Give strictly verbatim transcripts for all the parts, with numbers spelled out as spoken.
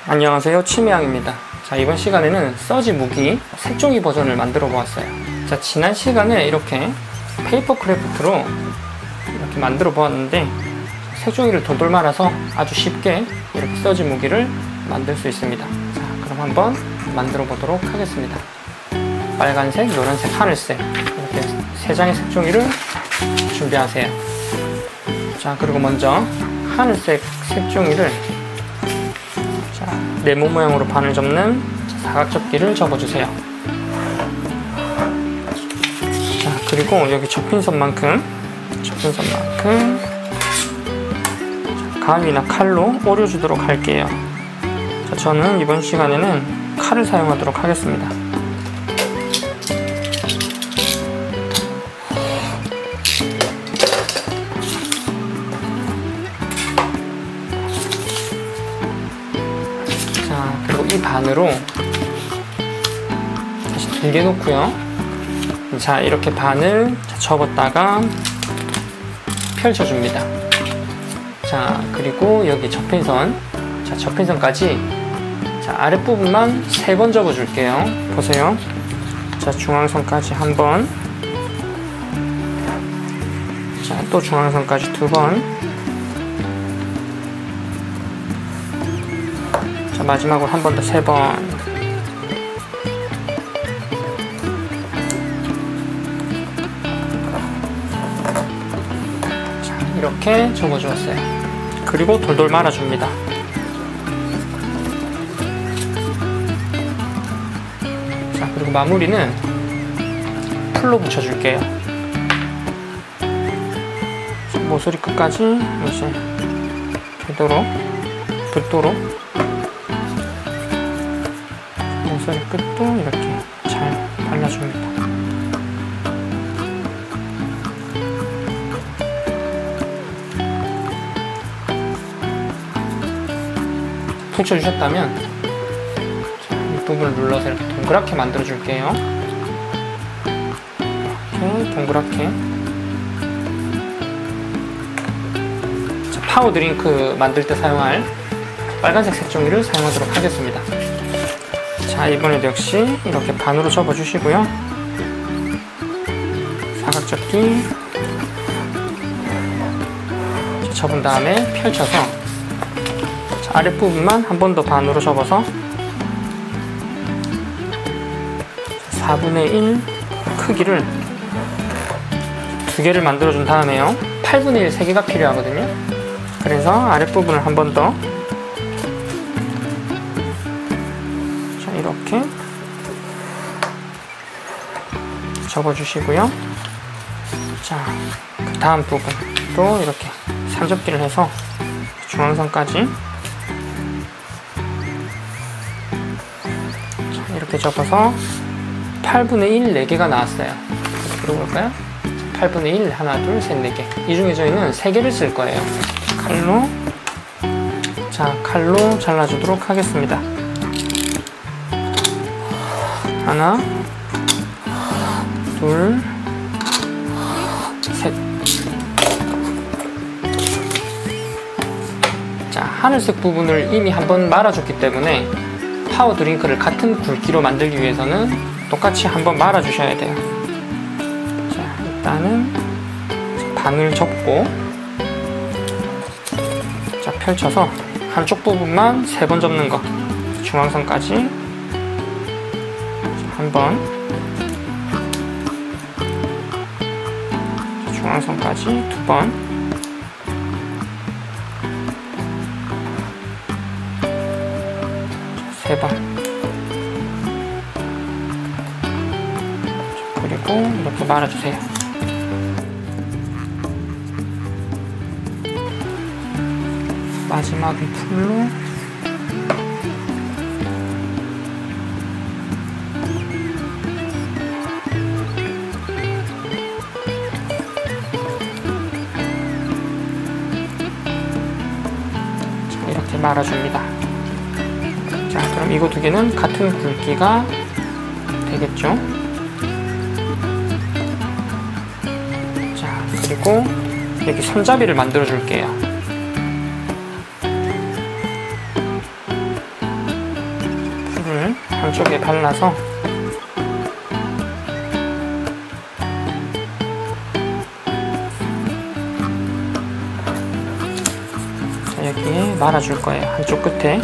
안녕하세요, 치매양입니다. 자, 이번 시간에는 서지 무기 색종이 버전을 만들어 보았어요. 자, 지난 시간에 이렇게 페이퍼 크래프트로 이렇게 만들어 보았는데 색종이를 돌돌 말아서 아주 쉽게 이렇게 서지 무기를 만들 수 있습니다. 자, 그럼 한번 만들어 보도록 하겠습니다. 빨간색, 노란색, 하늘색 이렇게 세 장의 색종이를 준비하세요. 자, 그리고 먼저 하늘색 색종이를 자, 네모 모양으로 반을 접는 사각접기를 접어주세요. 자, 그리고 여기 접힌 선만큼 접힌 선만큼 가위나 칼로 오려주도록 할게요. 자, 저는 이번 시간에는 칼을 사용하도록 하겠습니다. 자, 그리고 이 반으로 다시 두 개 놓고요. 자, 이렇게 반을 접었다가 펼쳐줍니다. 자, 그리고 여기 접힌선, 자, 접힌선까지 자, 아랫부분만 세 번 접어줄게요. 보세요. 자, 중앙선까지 한 번, 자, 또 중앙선까지 두 번, 자, 마지막으로 한 번 더 세 번. 자, 이렇게 접어주었어요. 그리고 돌돌 말아줍니다. 자, 그리고 마무리는 풀로 붙여줄게요. 자, 모서리 끝까지 이제 되도록 붙도록 모서리 끝도 이렇게 잘 발라줍니다. 붙여주셨다면 자, 이 부분을 눌러서 이렇게 동그랗게 만들어 줄게요. 이렇게 동그랗게. 자, 파워 드링크 만들 때 사용할 빨간색 색종이를 사용하도록 하겠습니다. 자, 이번에도 역시 이렇게 반으로 접어 주시고요. 사각접기 접은 다음에 펼쳐서 아랫부분만 한 번 더 반으로 접어서 사분의 일 크기를 두 개를 만들어 준 다음에요. 팔분의 일 세 개가 필요하거든요. 그래서 아랫부분을 한 번 더 자, 이렇게 접어 주시고요. 자, 그 다음 부분도 이렇게 삼접기를 해서 중앙선까지 이렇게 접어서 팔분의 일 네 개가 나왔어요. 들어볼까요? 팔분의 일, 하나, 둘, 셋, 네 개. 이 중에 저희는 세 개를 쓸 거예요. 칼로, 자, 칼로 잘라주도록 하겠습니다. 하나, 둘, 셋. 자, 하늘색 부분을 이미 한번 말아줬기 때문에 파워 드링크를 같은 굵기로 만들기 위해서는 똑같이 한번 말아 주셔야 돼요. 자, 일단은 반을 접고 자, 펼쳐서 한쪽 부분만 세 번 접는 거. 중앙선까지 한 번, 중앙선까지 두 번, 세 번. 그리고 이렇게 말아주세요. 마지막은 풀로 자, 이렇게 말아줍니다. 자, 그럼 이거 두 개는 같은 굵기가 되겠죠? 자, 그리고 여기 손잡이를 만들어 줄게요. 한쪽에 발라서 자, 여기에 말아줄 거예요. 한쪽 끝에.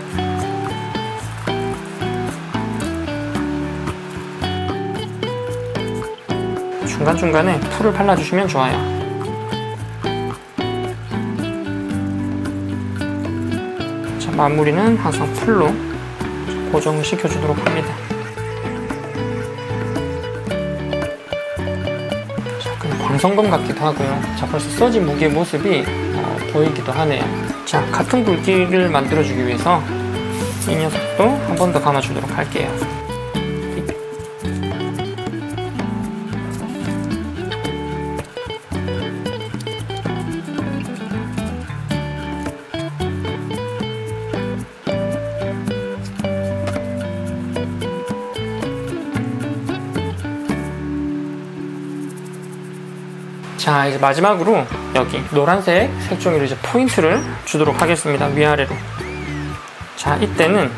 중간중간에 풀을 발라주시면 좋아요. 자, 마무리는 항상 풀로 고정을 시켜주도록 합니다. 자, 그냥 광선검 같기도 하고요. 자, 벌써 써진 무기의 모습이 어, 보이기도 하네요. 자, 같은 굵기를 만들어주기 위해서 이 녀석도 한 번 더 감아주도록 할게요. 자, 이제 마지막으로 여기 노란색 색종이로 이제 포인트를 주도록 하겠습니다. 위아래로. 자, 이때는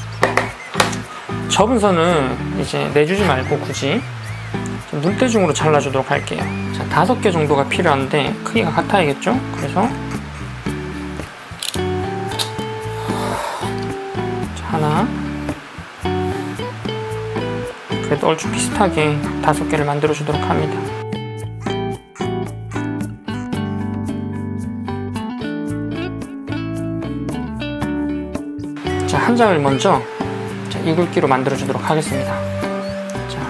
접은 선은 이제 내주지 말고 굳이 눈대중으로 잘라주도록 할게요. 자, 다섯 개 정도가 필요한데 크기가 같아야겠죠? 그래서 자, 하나, 그래도 얼추 비슷하게 다섯 개를 만들어 주도록 합니다. 자, 한 장을 먼저 자, 이굵기로 만들어 주도록 하겠습니다. 자,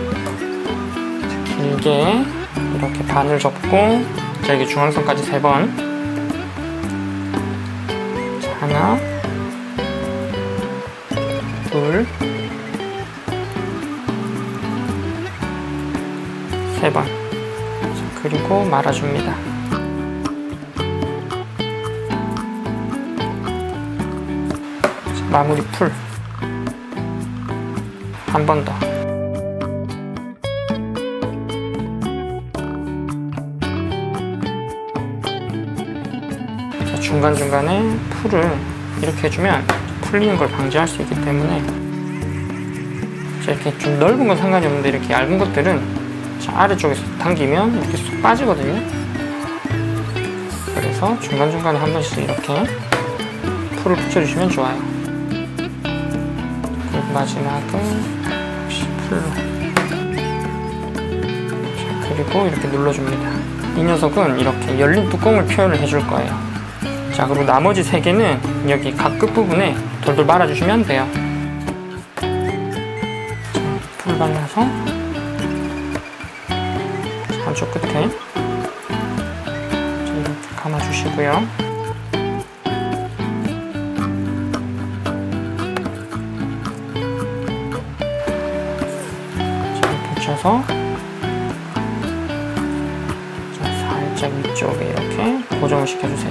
길게 이렇게 반을 접고, 자, 여기 중앙선까지 세 번. 자, 하나, 둘, 세 번. 자, 그리고 말아줍니다. 마무리 풀 한 번 더. 자, 중간중간에 풀을 이렇게 해주면 풀리는 걸 방지할 수 있기 때문에, 자, 이렇게 좀 넓은 건 상관이 없는데 이렇게 얇은 것들은 자, 아래쪽에서 당기면 이렇게 쏙 빠지거든요. 그래서 중간중간에 한 번씩 이렇게 풀을 붙여주시면 좋아요. 마지막은 역시 풀로. 자, 그리고 이렇게 눌러줍니다. 이 녀석은 이렇게 열린 뚜껑을 표현을 해줄 거예요. 자, 그리고 나머지 세 개는 여기 각 끝부분에 돌돌 말아주시면 돼요. 자, 풀 발라서 자, 한쪽 끝에 자, 이렇게 감아주시고요. 붙여서 자, 살짝 위쪽에 이렇게 고정을 시켜주세요.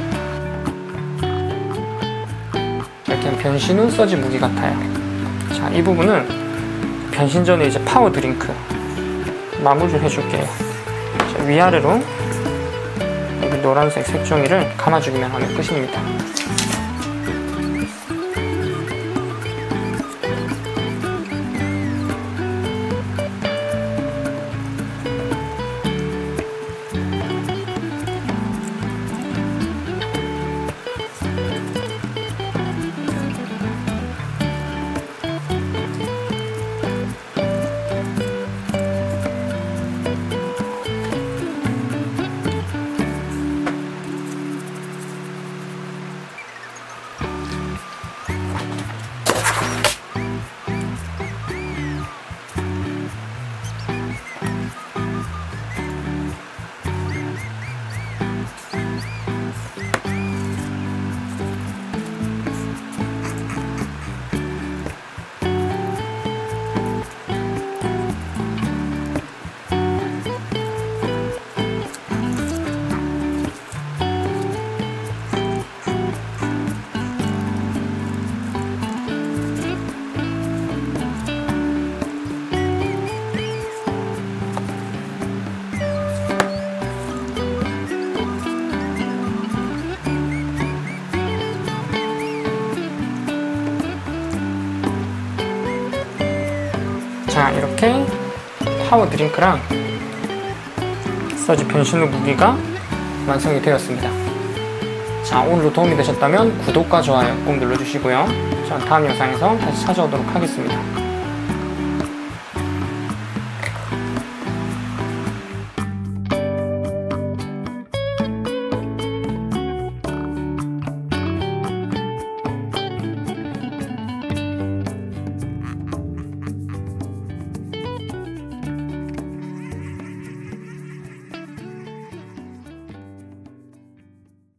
이렇게 변신 후 써진 무기 같아요. 자, 이 부분은 변신 전에 이제 파워 드링크 마무리를 해줄게요. 자, 위아래로 여기 노란색 색종이를 감아주기만 하면 끝입니다. 자, 이렇게 파워 드링크랑 서지 변신 후 무기가 완성이 되었습니다. 자, 오늘도 도움이 되셨다면 구독과 좋아요 꼭 눌러주시고요. 전 다음 영상에서 다시 찾아오도록 하겠습니다.